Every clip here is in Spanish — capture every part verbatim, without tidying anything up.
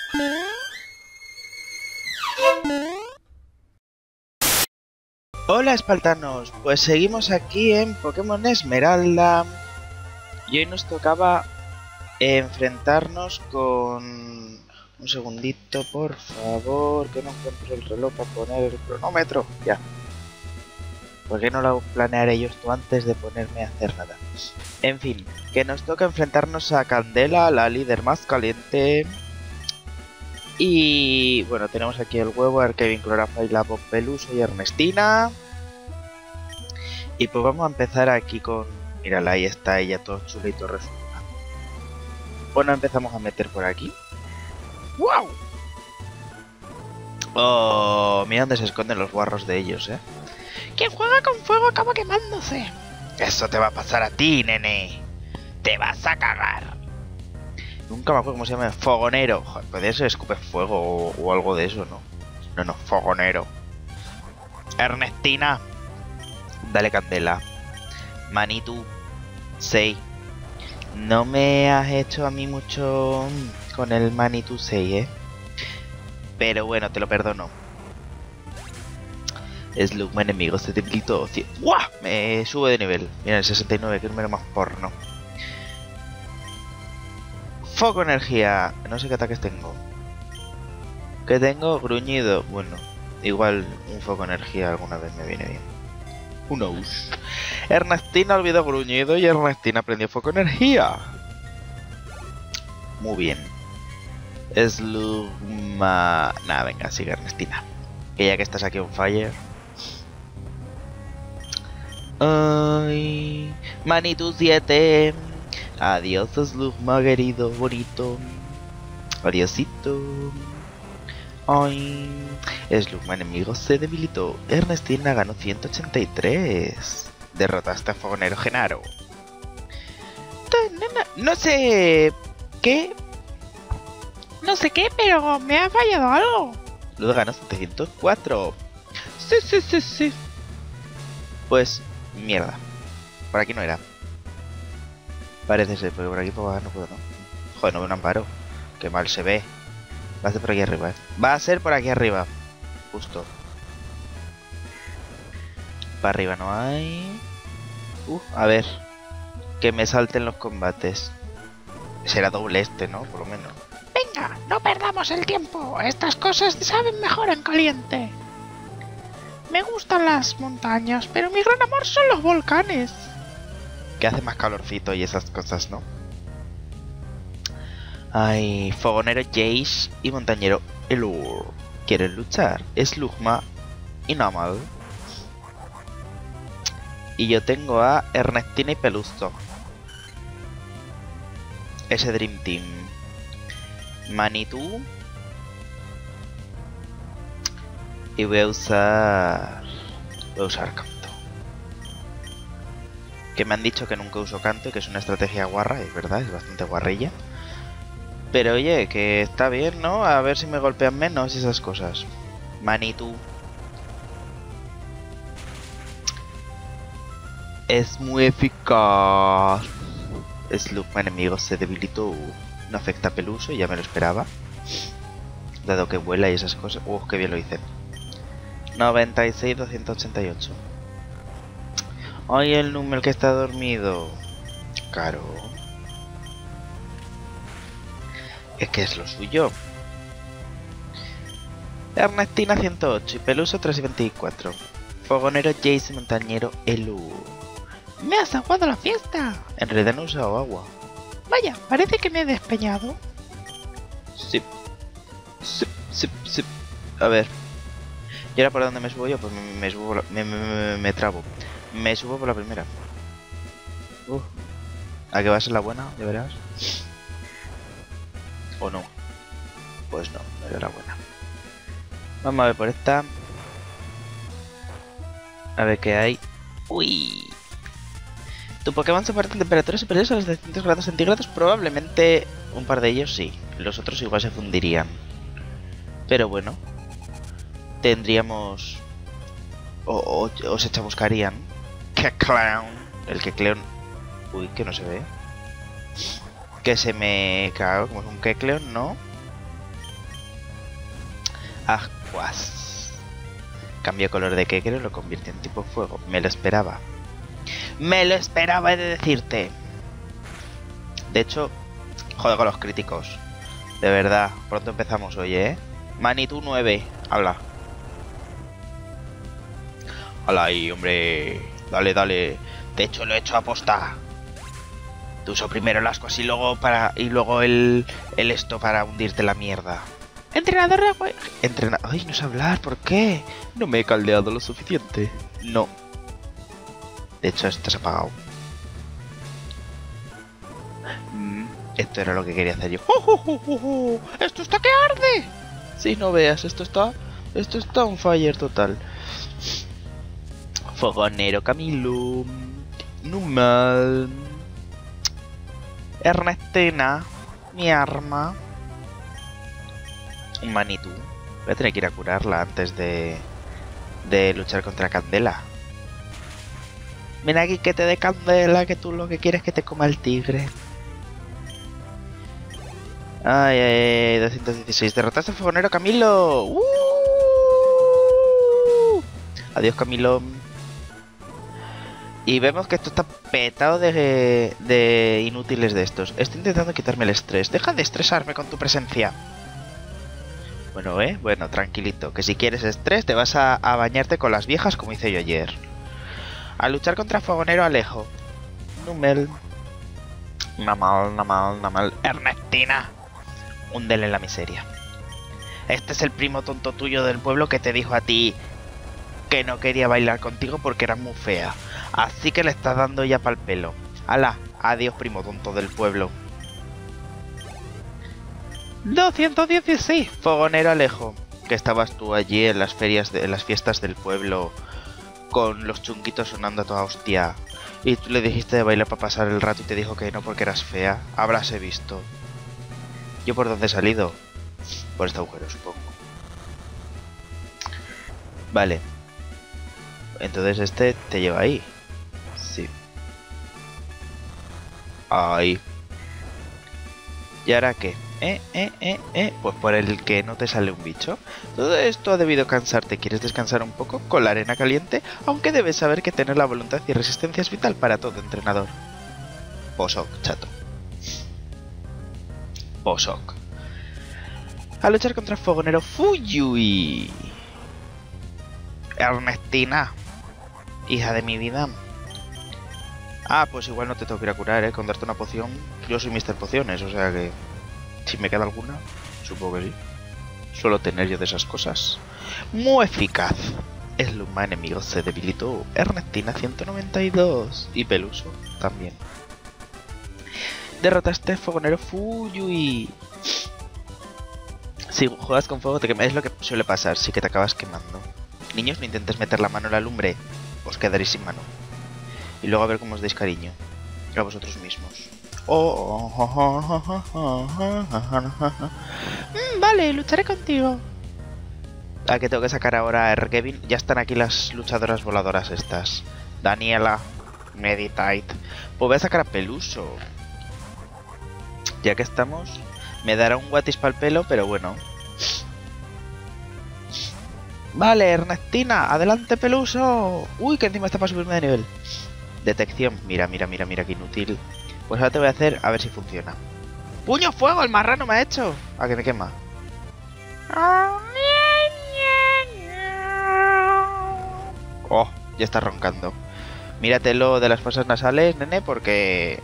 Hola espartanos, pues seguimos aquí en Pokémon Esmeralda y hoy nos tocaba enfrentarnos con... Un segundito, por favor, que no encuentro el reloj para poner el cronómetro. Ya. ¿Por qué no lo planearé yo esto antes de ponerme a hacer nada? En fin, que nos toca enfrentarnos a Candela, la líder más caliente. Y bueno, tenemos aquí el huevo, Arcavin, Clorafile, la Peluso y Ernestina. Y pues vamos a empezar aquí con... Mírala, ahí está ella, todo chulito resulta. Bueno, empezamos a meter por aquí. ¡Wow! Oh, mira dónde se esconden los guarros de ellos, ¿eh? Quien juega con fuego acaba quemándose. Eso te va a pasar a ti, nene. Te vas a cagar. Nunca me acuerdo cómo se llama. Fogonero. Joder, podría ser escupe fuego o, o algo de eso, ¿no? No, no, fogonero. Ernestina. Dale candela. Manitou. Sei. No me has hecho a mí mucho con el Manitou Sei, ¿eh? Pero bueno, te lo perdono. Slugma enemigo, se debilitó. ¡Guau! Me subo de nivel. Mira, el sesenta y nueve, que es un número más porno. Foco energía. No sé qué ataques tengo. ¿Qué tengo? Gruñido. Bueno, igual un foco energía alguna vez me viene bien. Who knows? Ernestina olvidó gruñido y Ernestina aprendió foco energía. Muy bien. Slugma... Nada, venga, sigue Ernestina. Que ya que estás aquí on fire. Ay, Manitou siete. Adiós, Slugma, querido, bonito. Adiosito. Ay, Slugma enemigo se debilitó. Ernestina ganó ciento ochenta y tres. Derrotaste a Fogonero Genaro. No sé qué. No sé qué, pero me ha fallado algo. Luego ganó setecientos cuatro. Sí, sí, sí, sí. Pues, mierda. Por aquí no era. Parece ser, pero por aquí por abajo no puedo, ¿no? Joder, no veo un amparo. Qué mal se ve. Va a ser por aquí arriba, ¿eh? Va a ser por aquí arriba. Justo. Para arriba no hay... Uh, a ver. Que me salten los combates. Será doble este, ¿no? Por lo menos. Venga, no perdamos el tiempo. Estas cosas saben mejor en caliente. Me gustan las montañas, pero mi gran amor son los volcanes. Que hace más calorcito y esas cosas, ¿no? Ay, Fogonero Jace y Montañero Elur. ¿Quieren luchar? Slugma y Normal. Y yo tengo a Ernestina y Peluso. Ese Dream Team. Manitou. Y voy a usar... Voy a usar canto. Que me han dicho que nunca uso canto y que es una estrategia guarra. Es verdad, es bastante guarrilla. Pero oye, que está bien, ¿no? A ver si me golpean menos y esas cosas. Manitou. Es muy eficaz. Slugma enemigo se debilitó. No afecta a Peluso, ya me lo esperaba. Dado que vuela y esas cosas. Uh, qué bien lo hice. noventa y seis, doscientos ochenta y ocho. Ay, el número que está dormido. Claro. Es que es lo suyo. Ernestina ciento ocho y Peluso trescientos veinticuatro. Fogonero Jace y Montañero Elu. Me has aguado la fiesta. En realidad no he usado agua. Vaya, parece que me he despeñado. Sí. Sí, sí, sí. A ver. ¿Y ahora por dónde me subo yo? Pues me, me subo... La, me, me, me, me trabo. Me subo por la primera. Uh. ¿A qué va a ser la buena? ¿Ya verás? ¿O no? Pues no, no era la buena. Vamos a ver por esta. A ver qué hay. Uy. Tu Pokémon soporta temperaturas superiores a los setecientos grados centígrados. Probablemente un par de ellos sí. Los otros igual se fundirían. Pero bueno. Tendríamos... O, o, o se chamuscarían. ¡Qué clown! El que cleon... Uy, que no se ve. Que se me... Claro, como es un Kecleon, ¿no? Aguas. Cambio color de Kekero y lo convierte en tipo fuego. Me lo esperaba. Me lo esperaba, he de decirte. De hecho, joder con los críticos. De verdad, pronto empezamos hoy, ¿eh? Manitou nueve. Habla. Hola ahí, hombre. Dale, dale. De hecho, lo he hecho a posta. Te uso primero el asco así luego para. Y luego el. el esto para hundirte la mierda. Entrenador de juego. Entrena. Ay, no sé hablar, ¿por qué? No me he caldeado lo suficiente. No. De hecho, esto se ha apagado. Mm, esto era lo que quería hacer yo. ¡Oh, oh, oh, oh, oh! ¡Esto está que arde! Si no veas, esto está. Esto está on fire total. Fogonero Camilo. Numal. Ernestina. Mi arma. Un Manitou. Voy a tener que ir a curarla antes de. de luchar contra Candela. Ven aquí que te dé Candela, que tú lo que quieres es que te coma el tigre. Ay, ay, ay, doscientos dieciséis. Derrotaste al Fogonero Camilo. ¡Uh! Adiós, Camilo. Y vemos que esto está petado de, de inútiles de estos. Estoy intentando quitarme el estrés. Deja de estresarme con tu presencia. Bueno, eh, bueno, tranquilito. Que si quieres estrés te vas a, a bañarte con las viejas como hice yo ayer. A luchar contra Fogonero Alejo. Numel. Namal, namal, namal. Ernestina. Húndele en la miseria. Este es el primo tonto tuyo del pueblo que te dijo a ti que no quería bailar contigo porque eras muy fea. Así que le estás dando ya pa'l pelo. Ala, adiós primo tonto del pueblo. doscientos dieciséis. Fogonero Alejo. Que estabas tú allí en las ferias, de, en las fiestas del pueblo, con los chunguitos sonando a toda hostia. Y tú le dijiste de bailar para pasar el rato y te dijo que no porque eras fea. Habráse visto. ¿Yo por dónde he salido? Por este agujero, supongo. Vale. Entonces este te lleva ahí. Sí. Ahí. ¿Y ahora qué? Eh, eh, eh, eh. Pues por el que no te sale un bicho. Todo esto ha debido cansarte. ¿Quieres descansar un poco con la arena caliente? Aunque debes saber que tener la voluntad y resistencia es vital para todo entrenador. Posok, chato. Posok. A luchar contra el Fogonero Fuyui. Ernestina. Hija de mi vida. Ah, pues igual no te tengo que ir a curar, eh. Con darte una poción. Yo soy mister Pociones, o sea que... si me queda alguna, supongo que sí. Suelo tener yo de esas cosas. Muy eficaz. El Luma enemigo se debilitó. Ernestina ciento noventa y dos. Y Peluso también. Derrotaste Fogonero Fuyui. Si juegas con fuego te quemas. Es lo que suele pasar, sí que te acabas quemando. Niños, no intentes meter la mano en la lumbre. Os quedaréis sin mano. Y luego a ver cómo os dais cariño. A vosotros mismos. Oh, oh, oh, oh, oh, oh, oh, oh. Mm, vale, lucharé contigo. ¿A qué tengo que sacar ahora a R. Kevin? Ya están aquí las luchadoras voladoras estas. Daniela. Meditate. Pues voy a sacar a Peluso. Ya que estamos. Me dará un guatis para el pelo, pero bueno. Vale, Ernestina. Adelante, Peluso. Uy, que encima está para subirme de nivel. Detección. Mira, mira, mira, mira, qué inútil. Pues ahora te voy a hacer a ver si funciona. ¡Puño fuego! El marrano me ha hecho. A que me quema. Oh, ya está roncando. Míratelo de las fosas nasales, nene, porque...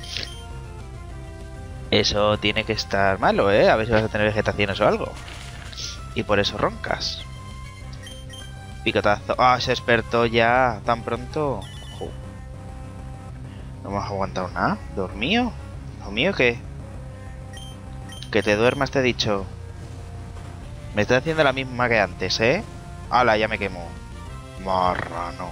eso tiene que estar malo, ¿eh? A ver si vas a tener vegetaciones o algo. Y por eso roncas. Picotazo. Ah, se despertó ya tan pronto. Oh. No hemos aguantado nada. ¿Dormido? ¿Hijo mío qué? Que te duermas, te he dicho. Me estás haciendo la misma que antes, ¿eh? ¡Hala, ya me quemo! Marrano.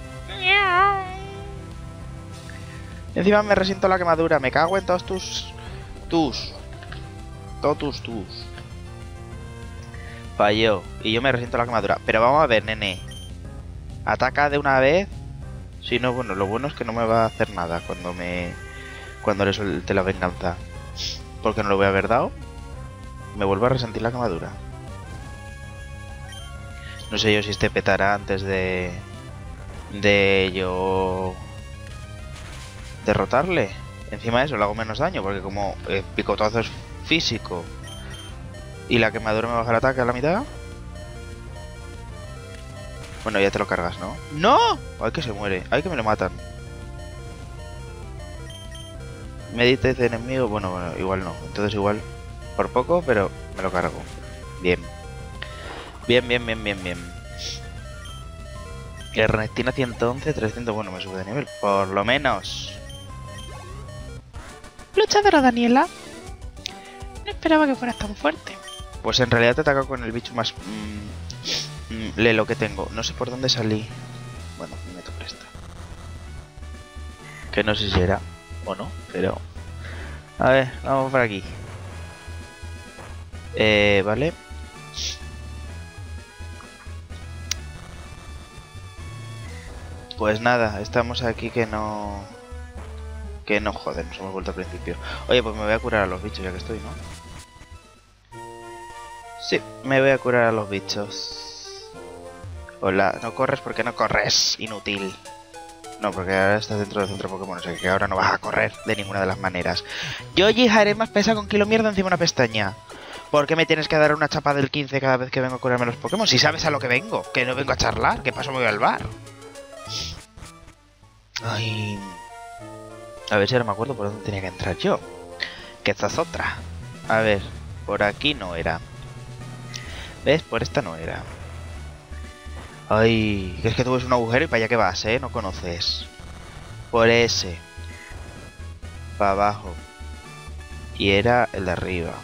Encima me resiento la quemadura. Me cago en todos tus... tus... todos tus tus. Falló. Y yo me resiento la quemadura. Pero vamos a ver, nene. Ataca de una vez. Si no, bueno, lo bueno es que no me va a hacer nada cuando me... cuando le suelte la venganza. Porque no lo voy a haber dado. Me vuelvo a resentir la quemadura. No sé yo si este petará antes de... De yo... derrotarle. Encima de eso le hago menos daño, porque como el picotazo es físico y la quemadura me baja el ataque a la mitad. Bueno, ya te lo cargas, ¿no? ¡No! ¡Ay, que se muere! ¡Ay, que me lo matan! Medite de enemigo. Bueno, bueno, igual no. Entonces igual por poco, pero me lo cargo. Bien. Bien, bien, bien, bien, bien. Ernestina ciento once, trescientos. Bueno, me sube de nivel. Por lo menos. Luchadora Daniela. No esperaba que fueras tan fuerte. Pues en realidad te ataca con el bicho más... Mmm, mmm, lelo que tengo. No sé por dónde salí. Bueno, me meto por esta. Que no sé si era o no, pero... A ver, vamos por aquí. Eh, vale. Pues nada, estamos aquí que no... Que no, joder, nos hemos vuelto al principio. Oye, pues me voy a curar a los bichos ya que estoy, ¿no? Sí, me voy a curar a los bichos. Hola, no corres porque no corres, inútil. No, porque ahora estás dentro del centro Pokémon, o sea que ahora no vas a correr de ninguna de las maneras. Yoji Haré más pesa con kilo mierda encima de una pestaña. ¿Por qué me tienes que dar una chapa del quince cada vez que vengo a curarme los Pokémon? Si sabes a lo que vengo, que no vengo a charlar, que paso me voy al bar. Ay... A ver si ahora me acuerdo por dónde tenía que entrar yo. Que esta es otra. A ver, por aquí no era. ¿Ves? Por esta no era. Ay, que es que tú ves un agujero y para allá que vas, ¿eh? No conoces. Por ese. Para abajo. Y era el de arriba.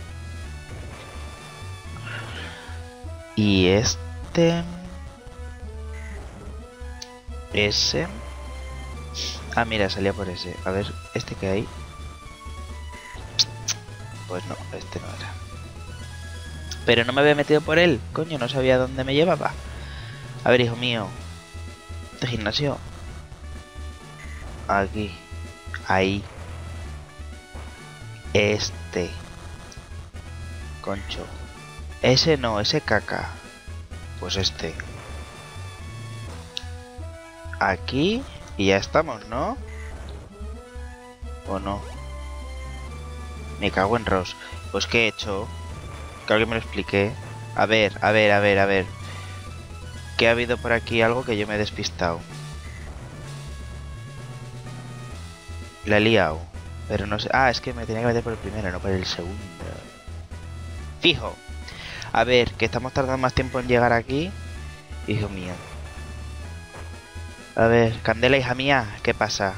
Y este... Ese... Ah, mira, salía por ese. A ver, ¿este que hay? Pues no, este no era. Pero no me había metido por él. Coño, no sabía dónde me llevaba. A ver, hijo mío. ¿De gimnasio? Aquí. Ahí. Este. Concho. Ese no, ese caca. Pues este. Aquí. Y ya estamos, ¿no? ¿O no? Me cago en Ross. Pues ¿qué he hecho? Que alguien me lo explique. A ver, a ver, a ver, a ver. Que ha habido por aquí algo que yo me he despistado. La he liado. Pero no sé... Ah, es que me tenía que meter por el primero, no por el segundo. Fijo. A ver, que estamos tardando más tiempo en llegar aquí. Hijo mío. A ver, Candela, hija mía, ¿qué pasa?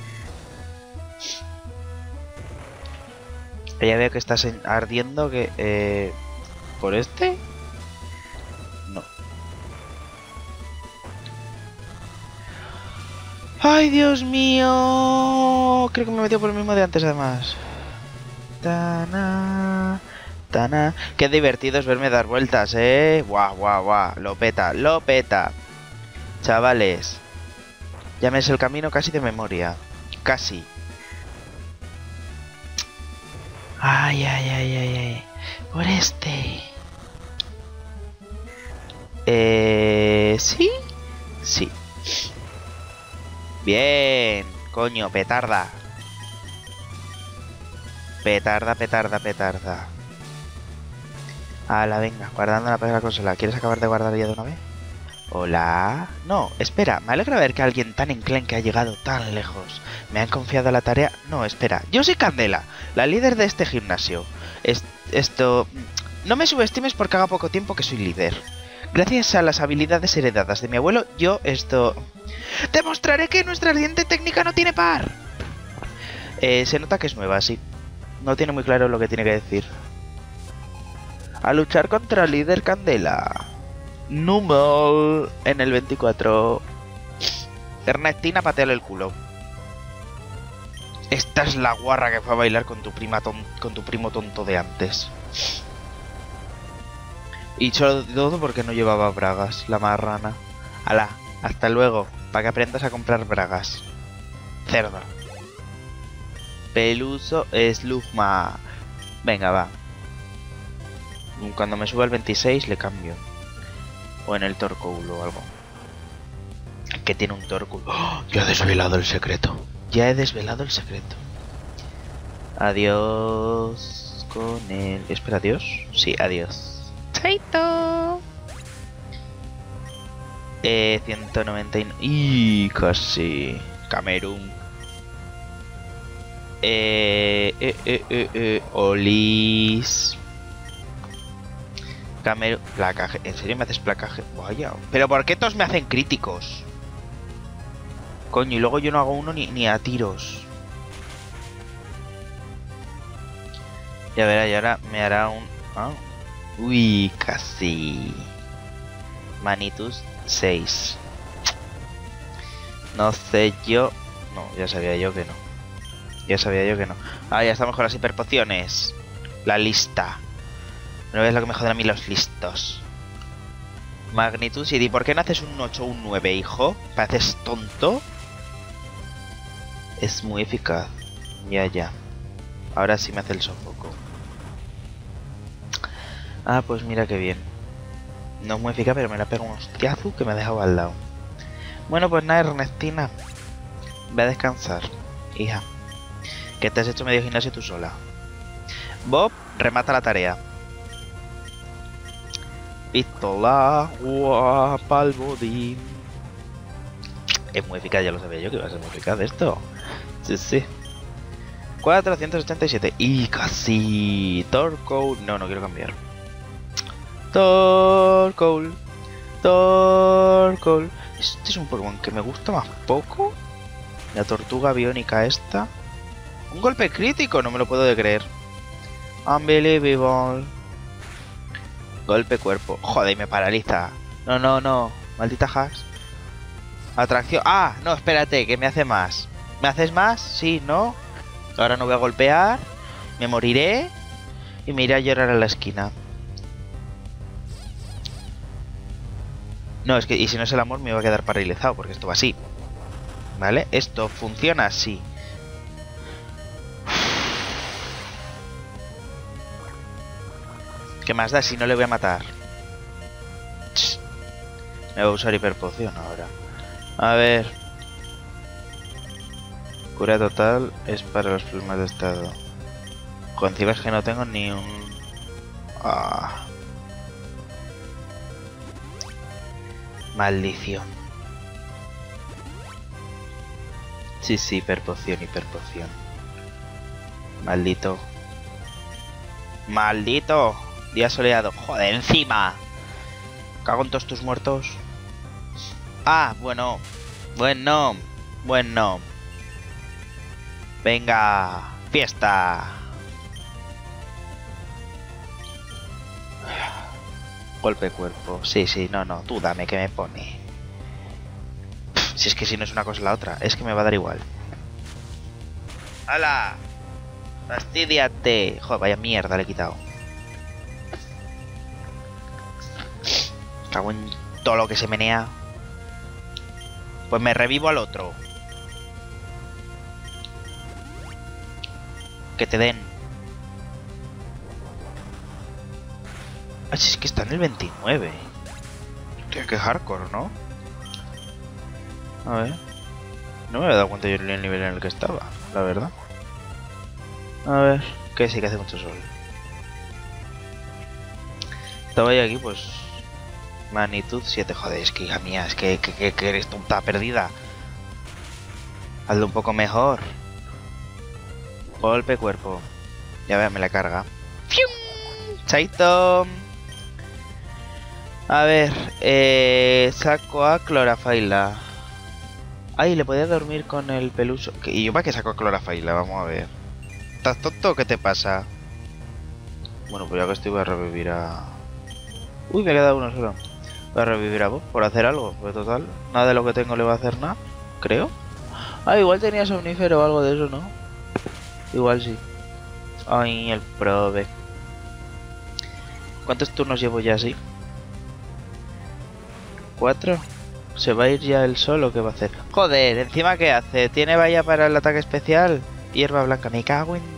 Ya veo que estás ardiendo, que... Eh, ¿por este? No. ¡Ay, Dios mío! Creo que me he metido por el mismo de antes, además. Tana... Tana... Qué divertido es verme dar vueltas, ¿eh? Guau, guau, guau. Lo peta, lo peta. Chavales. Ya me sé el camino casi de memoria. Casi. Ay, ay, ay, ay, ay. Por este. Eh... ¿Sí? Sí. Bien. Coño, petarda. Petarda, petarda, petarda. Hala, venga, guardando la la consola. ¿Quieres acabar de guardar ya de una vez? Hola. No, espera, me alegra ver que alguien tan enclenque ha llegado tan lejos. ¿Me han confiado la tarea? No, espera, yo soy Candela, la líder de este gimnasio. Es, esto... No me subestimes porque haga poco tiempo que soy líder. Gracias a las habilidades heredadas de mi abuelo, yo esto... ¡Demostraré que nuestra ardiente técnica no tiene par! Eh, se nota que es nueva, sí. No tiene muy claro lo que tiene que decir. A luchar contra el líder Candela. Numel en el veinticuatro. Ernestina, pateale el culo. Esta es la guarra que fue a bailar con tu prima ton con tu primo tonto de antes. Y solo todo porque no llevaba bragas, la marrana. Alá, hasta luego, para que aprendas a comprar bragas. Cerda. Peluso Slugma. Venga, va. Cuando me suba al veintiséis le cambio. O en el Torkoul o algo. Que tiene un Torkoul. ¡Oh! Ya he desvelado el secreto. Ya he desvelado el secreto. Adiós con el... Espera, adiós. Sí, adiós. Chaito. Eh, ciento noventa y nueve. Y casi. Camerún. Eh, eh, eh, eh, eh. Olis. Camerún. Placaje. ¿En serio me haces placaje? Vaya. Pero ¿por qué todos me hacen críticos? Coño, y luego yo no hago uno ni, ni a tiros. Ya verá, y ahora me hará un... Ah. Uy, casi. Manitus seis. No sé yo... No, ya sabía yo que no. Ya sabía yo que no. Ah, ya estamos con las hiperpociones. La lista. No ves lo que me joden a mí los listos. Magnitud siete. ¿Y por qué no haces un ocho o un nueve, hijo? ¿Pareces tonto? Es muy eficaz. Ya, ya. Ahora sí me hace el sofoco. Ah, pues mira qué bien. No es muy eficaz, pero me la pega un hostiazo que me ha dejado al lado. Bueno, pues nada, Ernestina. Ve a descansar, hija. Que te has hecho medio gimnasio tú sola. Bob, remata la tarea. Pistola, guapa, el bodín. Es muy eficaz, ya lo sabía yo que iba a ser muy eficaz esto. Sí, sí. cuatrocientos ochenta y siete. Y casi. Torkoul. No, no quiero cambiar. Torkoul. Torkoul. Este es un Pokémon que me gusta más poco. La tortuga biónica esta. Un golpe crítico, no me lo puedo de creer. Unbelievable. Golpe cuerpo. Joder, me paraliza. No, no, no. Maldita hacks. Atracción. Ah, no, espérate, que me hace más. ¿Me haces más? Sí, ¿no? Ahora no voy a golpear. Me moriré. Y me iré a llorar a la esquina. No, es que y si no es el amor me va a quedar paralizado, porque esto va así. ¿Vale? Esto funciona así. ¿Qué más da si no le voy a matar? Me voy a usar hiperpoción ahora. A ver. Cura total es para los problemas de estado. Con encima es que no tengo ni un... Ah. Maldición. Sí, sí, hiperpoción, hiperpoción. Maldito. Maldito. Día soleado. Joder, encima. Cago en todos tus muertos. Ah, bueno. Bueno. Bueno. Venga. Fiesta. Golpe cuerpo. Sí, sí, no, no. Tú dame que me pone. Pff, si es que si no es una cosa la otra. Es que me va a dar igual. ¡Hala! Fastidiate. Joder, vaya mierda le he quitado. Cago en todo lo que se menea. Pues me revivo al otro. Que te den. Ah, si es que está en el veintinueve. Hostia, qué hardcore, ¿no? A ver. No me había dado cuenta yo el nivel en el que estaba, la verdad. A ver. Que sí que hace mucho sol. Estaba yo aquí, pues... Magnitud siete. Joder, es que hija mía, es que, que, que, que eres tonta perdida. Hazlo un poco mejor. Golpe cuerpo. Ya vea, me la carga. ¡Fium! Chaito. A ver, eh, saco a Clorafaila. Ay, le podía dormir con el peluso. ¿Y yo para qué saco a Clorafaila? Vamos a ver. ¿Estás tonto o qué te pasa? Bueno, pues ya que estoy voy a revivir a... Uy, me ha quedado uno solo. Voy a revivir a vos por hacer algo. Pues total, nada de lo que tengo le va a hacer nada. Creo. Ah, igual tenía somnífero o algo de eso, ¿no? Igual sí. Ay, el prove. ¿Cuántos turnos llevo ya así? ¿Cuatro? ¿Se va a ir ya el sol o qué va a hacer? Joder, encima ¿qué hace? ¿Tiene valla para el ataque especial? Hierba blanca, me cago en...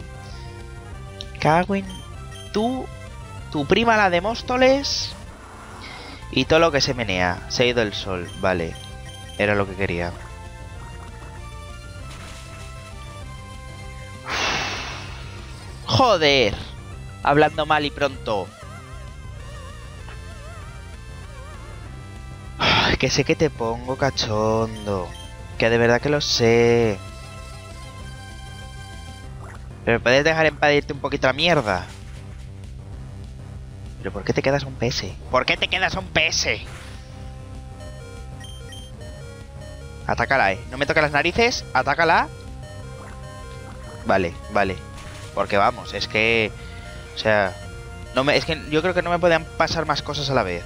Cago en... Tú... Tu prima la de Móstoles... Y todo lo que se menea. Se ha ido el sol. Vale. Era lo que quería. Joder. Hablando mal y pronto. Ay, que sé que te pongo cachondo. Que de verdad que lo sé. Pero me puedes dejar en paz de irte un poquito a la mierda. ¿Pero por qué te quedas a un P S? ¿Por qué te quedas a un P S? Atácala, eh. No me toques las narices. Atácala. Vale, vale. Porque vamos, es que... O sea... No me, es que yo creo que no me podían pasar más cosas a la vez.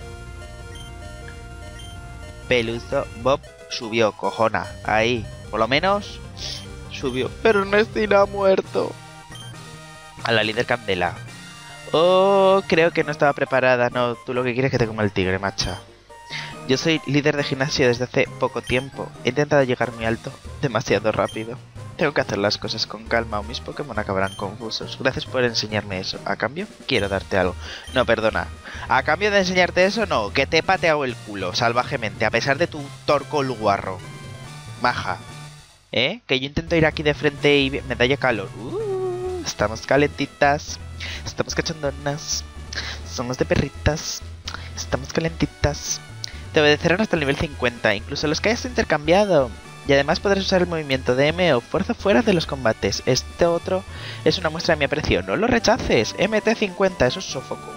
Peluzo Bob subió, cojona. Ahí. Por lo menos... Subió. Pero Ernestina ha muerto. A la líder Candela. Oh, creo que no estaba preparada. No, tú lo que quieres es que te coma el tigre, macha. Yo soy líder de gimnasio desde hace poco tiempo. He intentado llegar muy alto, demasiado rápido. Tengo que hacer las cosas con calma o mis Pokémon acabarán confusos. Gracias por enseñarme eso. A cambio, quiero darte algo. No, perdona. A cambio de enseñarte eso, no. Que te he pateado el culo salvajemente, a pesar de tu torco luguarro. Maja. ¿Eh? Que yo intento ir aquí de frente y me da ya calor. Uh, estamos calentitas. Estamos cachondonas. Somos de perritas. Estamos calentitas. Te obedecerán hasta el nivel cincuenta, incluso los que hayas intercambiado. Y además podrás usar el movimiento de M o fuerza fuera de los combates. Este otro es una muestra de mi aprecio. No lo rechaces. M T cincuenta, eso es sofoco.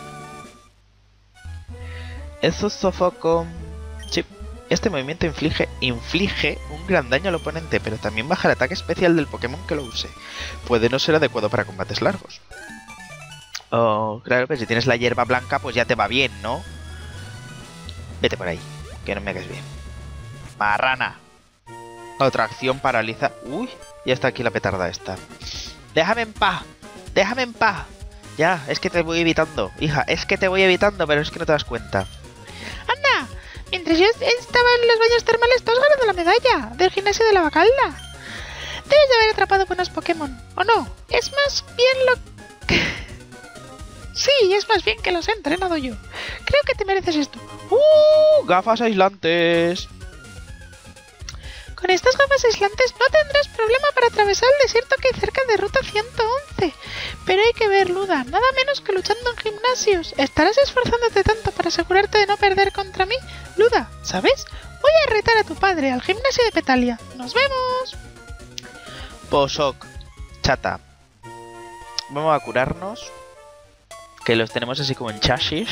Eso es sofoco. Sí. Este movimiento inflige, inflige un gran daño al oponente, pero también baja el ataque especial del Pokémon que lo use. Puede no ser adecuado para combates largos. Oh, claro, pero si tienes la hierba blanca, pues ya te va bien, ¿no? Vete por ahí, que no me hagas bien. Marrana. Otra acción paraliza. Uy, ya está aquí la petarda esta. Déjame en paz. Déjame en paz. Ya, es que te voy evitando, hija. Es que te voy evitando, pero es que no te das cuenta. ¡Anda! Mientras yo estaba en los baños termales, tú has ganado la medalla del gimnasio de la Bacalda. Debes de haber atrapado buenos Pokémon, ¿o no? Es más bien lo que... Sí, es más bien que los he entrenado yo. Creo que te mereces esto. ¡Uh! Gafas aislantes. Con estas gafas aislantes no tendrás problema para atravesar el desierto que hay cerca de Ruta ciento once. Pero hay que ver, Luda, nada menos que luchando en gimnasios. ¿Estarás esforzándote tanto para asegurarte de no perder contra mí? Luda, ¿sabes? Voy a retar a tu padre al gimnasio de Petalia. ¡Nos vemos! Posok. Chata. Vamos a curarnos. Que los tenemos así como en chasis.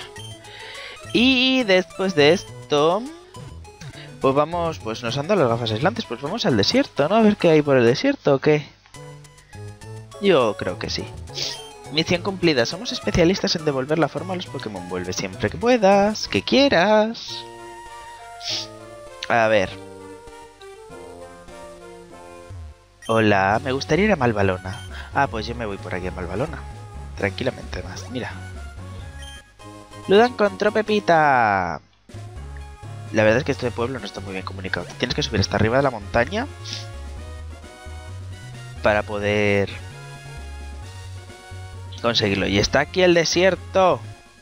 Y después de esto... Pues vamos, pues nos han dado las gafas aislantes, pues vamos al desierto, ¿no? A ver qué hay por el desierto o qué. Yo creo que sí. Misión cumplida, somos especialistas en devolver la forma a los Pokémon. Vuelve siempre que puedas, que quieras. A ver. Hola, me gustaría ir a Malvalona. Ah, pues yo me voy por aquí a Malvalona. Tranquilamente más, mira. Luda encontró Pepita. La verdad es que este pueblo no está muy bien comunicado. Tienes que subir hasta arriba de la montaña para poder conseguirlo. Y está aquí el desierto.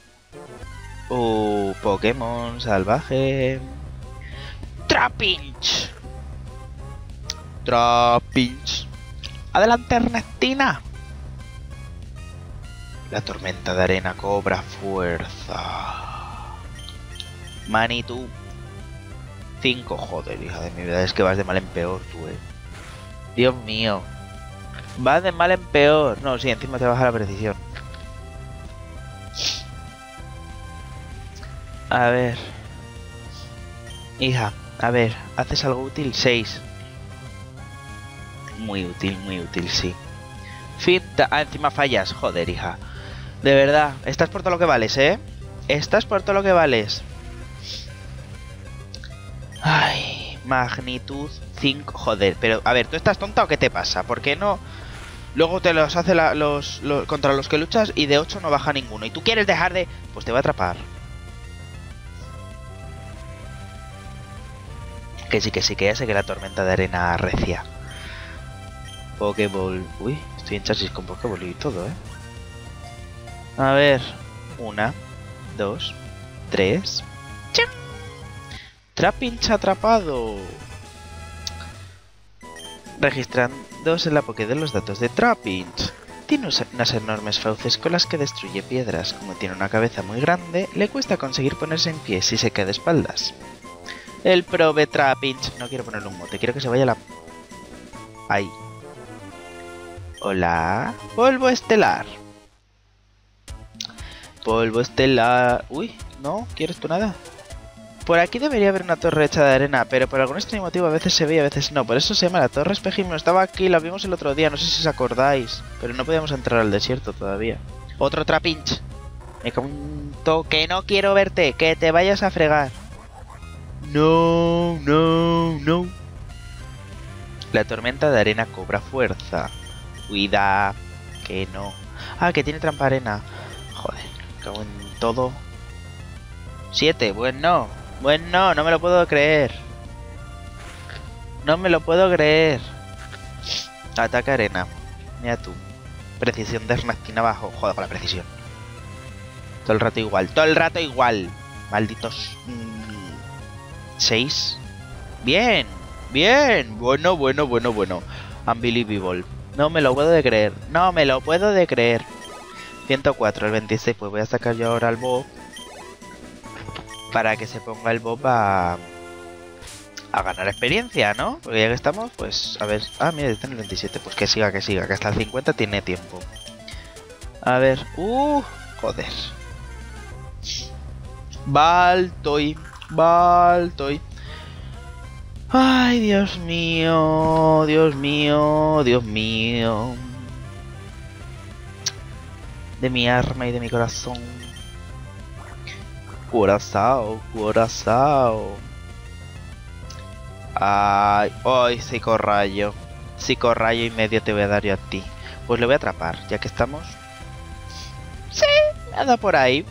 Uh, Pokémon salvaje. Trapinch. Trapinch. Adelante, Ernestina. La tormenta de arena cobra fuerza. Manitou. cinco, joder, hija de mi vida, es que vas de mal en peor tú, eh. Dios mío. Vas de mal en peor. No, sí, encima te baja la precisión. A ver. Hija, a ver, ¿haces algo útil? seis. Muy útil, muy útil, sí. Finta. Ah, encima fallas, joder, hija. De verdad, estás por todo lo que vales, ¿eh? Estás por todo lo que vales. Ay, magnitud cinco. Joder, pero a ver, ¿tú estás tonta o qué te pasa? ¿Por qué no? Luego te los hace la, los, los contra los que luchas y de ocho no baja ninguno. Y tú quieres dejar de... Pues te va a atrapar. Que sí, que sí, que ya sé que la tormenta de arena arrecia. Pokéball. Uy, estoy en chasis con Pokéball y todo, ¿eh? A ver. Una, dos, tres, ¡Chim! Trapinch atrapado. Registrándose en la Pokédex los datos de Trapinch. Tiene unas enormes fauces con las que destruye piedras. Como tiene una cabeza muy grande, le cuesta conseguir ponerse en pie si se cae de espaldas. El prove Trapinch. No quiero ponerle un mote, quiero que se vaya a la... Ahí. Hola. Polvo estelar. Polvo estelar... Uy, no, ¿quieres tú nada? Por aquí debería haber una torre hecha de arena, pero por algún extraño motivo a veces se ve y a veces no. Por eso se llama la Torre Espejismo. Estaba aquí, la vimos el otro día, no sé si os acordáis. Pero no podíamos entrar al desierto todavía. Otro Trapinch. Me cago en to... Que no quiero verte, que te vayas a fregar. No, no, no. La tormenta de arena cobra fuerza. Cuida, que no. Ah, que tiene trampa arena. Joder, me cago en todo. Siete, bueno. Bueno, no me lo puedo creer. No me lo puedo creer. Ataca arena. Mira tú. Precisión de Snacking abajo. Joder con la precisión. Todo el rato igual. Todo el rato igual. Malditos. Seis. Bien. Bien. Bueno, bueno, bueno, bueno. Unbelievable. No me lo puedo de creer. No me lo puedo de creer. ciento cuatro, el veintiséis. Pues voy a sacar yo ahora el Bob. Para que se ponga el Bob a... a ganar experiencia, ¿no? Porque ya que estamos, pues... A ver... Ah, mira, está en el veintisiete. Pues que siga, que siga. Que hasta el cincuenta tiene tiempo. A ver... Uh... Joder. Baltoy. Baltoy. Ay, Dios mío. Dios mío. Dios mío. De mi arma y de mi corazón. Curazao, Curazao. Ay, ay, psicorrayo. Psicorrayo y medio te voy a dar yo a ti. Pues le voy a atrapar, ya que estamos. Sí, me ha dado por ahí.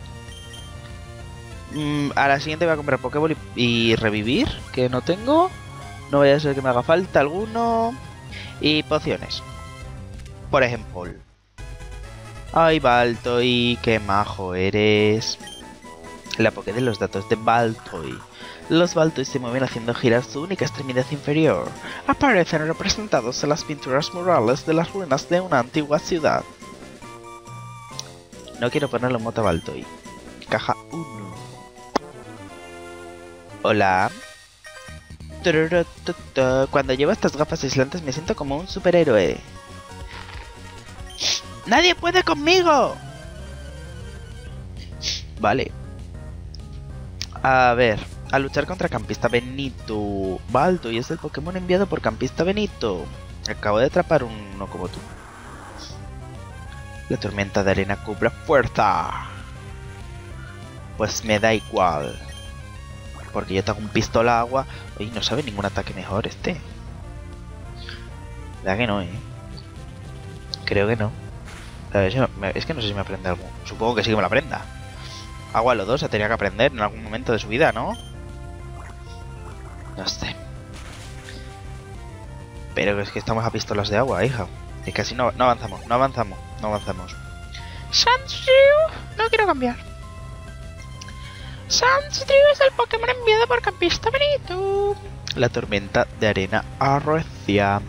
Mm, a la siguiente voy a comprar Pokéball y, y revivir, que no tengo. No vaya a ser que me haga falta alguno. Y pociones. Por ejemplo. Ay, Baltoy, qué majo eres. La Pokédex de los datos de Baltoy. Los Baltoy se mueven haciendo girar su única extremidad inferior. Aparecen representados en las pinturas murales de las ruinas de una antigua ciudad. No quiero ponerle un mote a Baltoy. Caja uno. Hola. Cuando llevo estas gafas aislantes me siento como un superhéroe. ¡Nadie puede conmigo! Vale. A ver, a luchar contra Campista Benito. Baltoy es el Pokémon enviado por Campista Benito. Acabo de atrapar uno como tú. La tormenta de arena cobra fuerza. Pues me da igual. Porque yo tengo un pistola agua. Oye, no sabe ningún ataque mejor este. ¿Verdad que no, eh? Creo que no. A ver, es que no sé si me aprende algo. Supongo que sí que me lo aprenda. Agua los dos se tenía que aprender en algún momento de su vida, ¿no? No sé. Pero es que estamos a pistolas de agua, hija. Es que así no, no avanzamos, no avanzamos, no avanzamos. Sandshrew, no quiero cambiar. Sandshrew es el Pokémon enviado por Campista Benito. La tormenta de arena arrecia.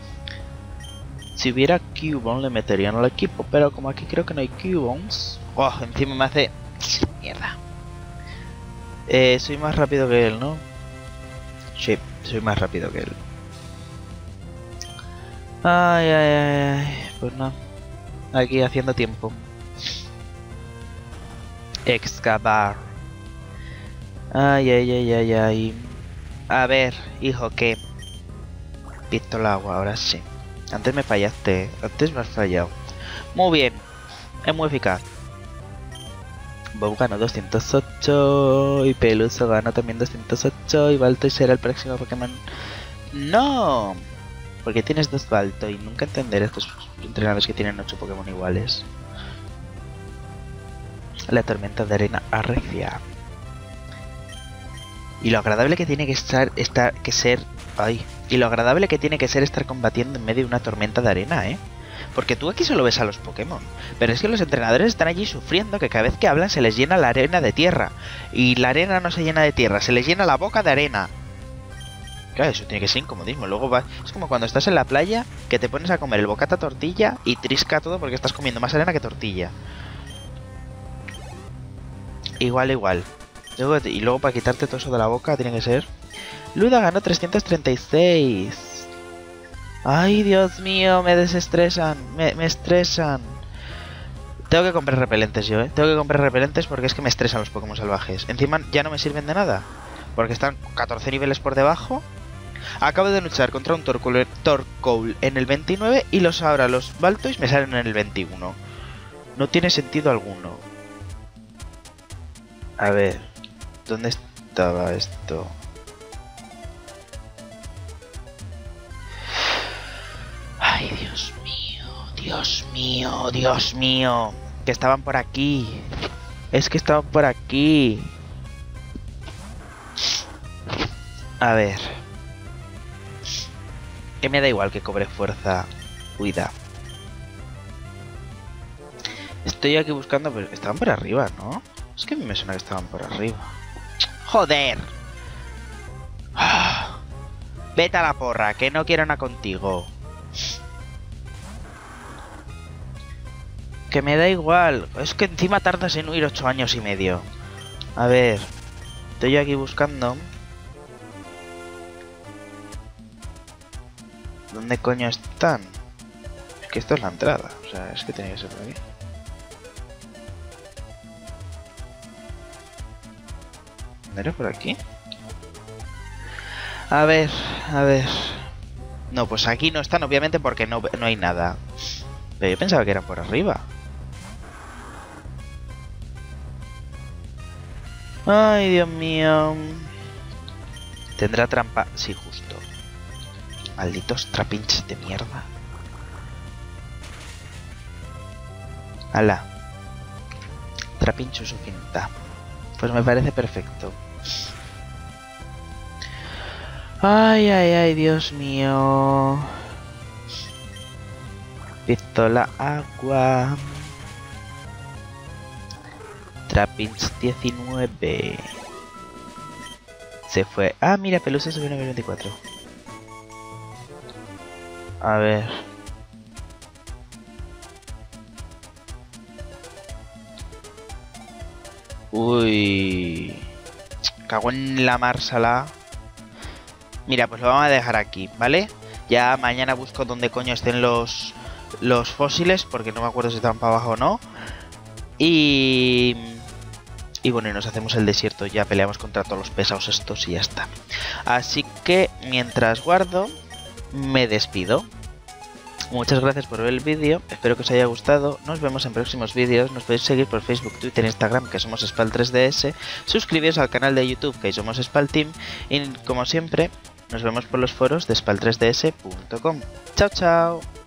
Si hubiera Cubone le meterían al equipo, pero como aquí creo que no hay Cubones. Oh, encima me hace... Mierda. Eh, soy más rápido que él, ¿no? Sí, soy más rápido que él. Ay, ay, ay, ay. Pues no. Aquí haciendo tiempo. Excavar. Ay, ay, ay, ay, ay. A ver, hijo, ¿qué? Pistola agua, ahora sí. Antes me fallaste. Antes me has fallado. Muy bien. Es muy eficaz. Bob ganó doscientos ocho y Peluso ganó también doscientos ocho y Baltoy será el próximo Pokémon. ¡No! Porque tienes dos Baltoy. Nunca entenderé estos entrenadores que tienen ocho Pokémon iguales. La tormenta de arena arrecia. Y lo agradable que tiene que estar, estar que ser... Ay. Y lo agradable que tiene que ser estar combatiendo en medio de una tormenta de arena, ¿eh? Porque tú aquí solo ves a los Pokémon. Pero es que los entrenadores están allí sufriendo que cada vez que hablan se les llena la arena de tierra. Y la arena no se llena de tierra, se les llena la boca de arena. Claro, eso tiene que ser incomodismo. Luego va... Es como cuando estás en la playa que te pones a comer el bocata tortilla y trisca todo porque estás comiendo más arena que tortilla. Igual, igual. Luego, y luego para quitarte todo eso de la boca tiene que ser... Luda ganó trescientos treinta y seis. Ay, Dios mío, me desestresan, me, me estresan. Tengo que comprar repelentes yo, ¿eh? Tengo que comprar repelentes porque es que me estresan los Pokémon salvajes. Encima ya no me sirven de nada, porque están catorce niveles por debajo. Acabo de luchar contra un Torkoal, Torkoal en el veintinueve y los ahora los Baltoys me salen en el veintiuno. No tiene sentido alguno. A ver, ¿dónde estaba esto? Ay, Dios mío, Dios mío, Dios mío. Que estaban por aquí. Es que estaban por aquí. A ver. Que me da igual que cobre fuerza. Cuida. Estoy aquí buscando, pero estaban por arriba, ¿no? Es que a mí me suena que estaban por arriba. ¡Joder! Vete a la porra, que no quiero nada contigo. Que me da igual. Es que encima tardas en huir ocho años y medio. A ver. Estoy yo aquí buscando. ¿Dónde coño están? Es que esto es la entrada. O sea, es que tenía que ser por aquí. ¿No era por aquí? A ver, a ver. No, pues aquí no están, obviamente, porque no, no hay nada. Pero yo pensaba que eran por arriba. Ay, Dios mío. ¿Tendrá trampa? Sí, justo. Malditos trapinches de mierda. Ala. Trapincho su finta. Pues me parece perfecto. Ay, ay, ay, Dios mío. Pistola agua. Trapinch diecinueve. Se fue. Ah, mira, Pelusa subió a nivel veinticuatro. A ver. Uy. Cago en la marsala. Mira, pues lo vamos a dejar aquí, ¿vale? Ya mañana busco dónde coño estén los, los fósiles, porque no me acuerdo si están para abajo o no. Y... Y bueno, y nos hacemos el desierto, ya peleamos contra todos los pesados estos y ya está. Así que, mientras guardo, me despido. Muchas gracias por ver el vídeo, espero que os haya gustado, nos vemos en próximos vídeos, nos podéis seguir por Facebook, Twitter, Instagram, que somos Spal tres D S, suscribiros al canal de YouTube, que somos Spal Team, y como siempre, nos vemos por los foros de spal tres d s punto com. Chao, chao.